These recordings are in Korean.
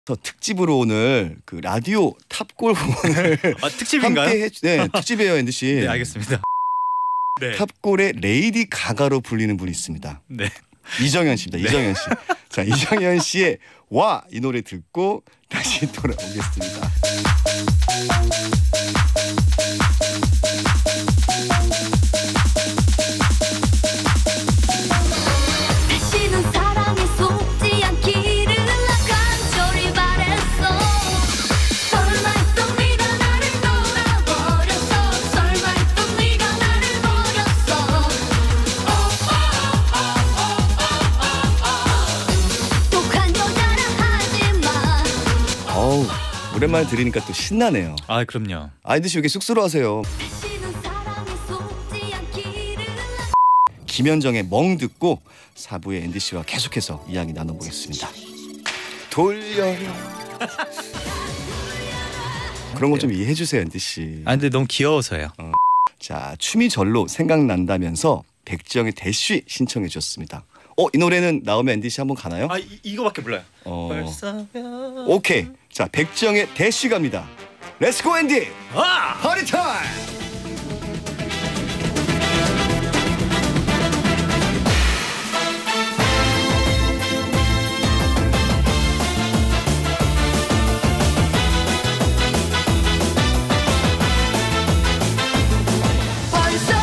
특집으로 오늘 그 라디오 탑골 공원을 특집인가요? 함께 네, 특집이에요, 앤디 씨. 네, 알겠습니다. 네. 탑골의 레이디 가가로 불리는 분이 있습니다. 네. 이정현 씨입니다. 네. 이정현 씨. 자, 이정현 씨의 와 이 노래 듣고 다시 돌아오겠습니다. 다시는 사랑에 속지 않기를 나 간절히 바랬어. 설마 했던 네가 나를 떠나버렸어. 설마 했던 네가 나를 버렸어. 독한 여자라 하지마. 어우, 오랜만에 들으니까 또 신나네요. 아, 그럼요. 아이들 씨 왜 이렇게 쑥스러워하세요? 다시는 사랑에 속지 않기를 김현정의 멍 듣고 4부의 앤디 씨와 계속해서 이야기 나눠보겠습니다. 돌려요. 그런 거 좀 이해해 주세요, 앤디 씨. 아, 근데 너무 귀여워서요. 자, 춤이 절로 생각난다면서 백지영의 대쉬 신청해 주셨습니다. 이 노래는 나오면 앤디 씨 한번 가나요? 아, 이거밖에 몰라요. 벌써면 오케이. 자, 백지영의 대쉬 갑니다. 렛츠고 앤디. 아! 파티 타임. 벌써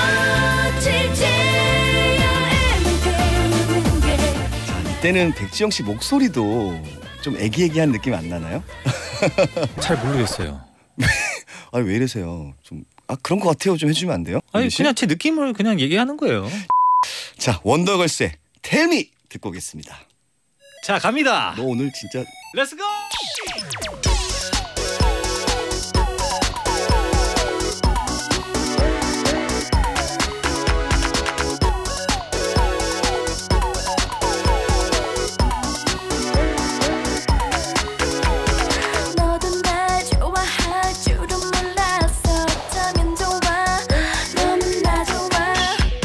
며칠째야 애매되는 게 이때는 백지영 씨 목소리도 좀 애기애기한 느낌 안 나나요? 잘 모르겠어요. 아니 왜 이러세요? 좀 그런 것 같아요. 좀 해주면 안 돼요? 아니, 앤디 씨? 그냥 제 느낌을 그냥 얘기하는 거예요. 자, 원더걸스의 텔미 듣고 오겠습니다. 자, 갑니다. 너 오늘 진짜 렛츠고! 너도 날 좋아할 줄은 몰랐어. 어쩌면 좋아 너는 나 좋아.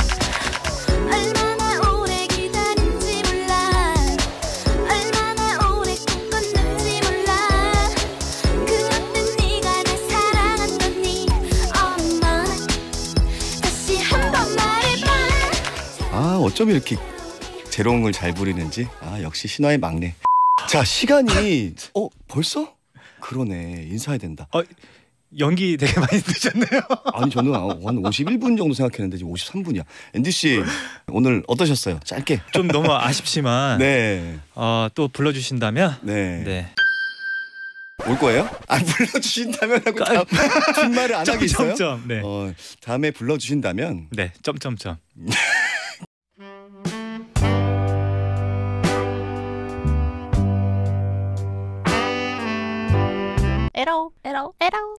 얼마나 오래 기다린지 몰라. 얼마나 오래 꿈꿨는지 몰라. 그런데 네가 날 사랑한다니 엄마 다시 한번 말해봐. 어쩜 이렇게 재롱을 잘 부리는지. 역시 신화의 막내. 자, 시간이 벌써? 그러네. 인사해야 된다. 연기 되게 많이 드셨네요. 아니 저는 한 51분 정도 생각했는데 지금 53분이야. 앤디 씨 오늘 어떠셨어요? 짧게. 좀 너무 아쉽지만 네. 또 불러주신다면 네. 네. 올 거예요? 불러주신다면 하고 뒷말을 안 하겠어요? 점점점. 네. 다음에 불러주신다면 네. 점점점. 에러 에러 에러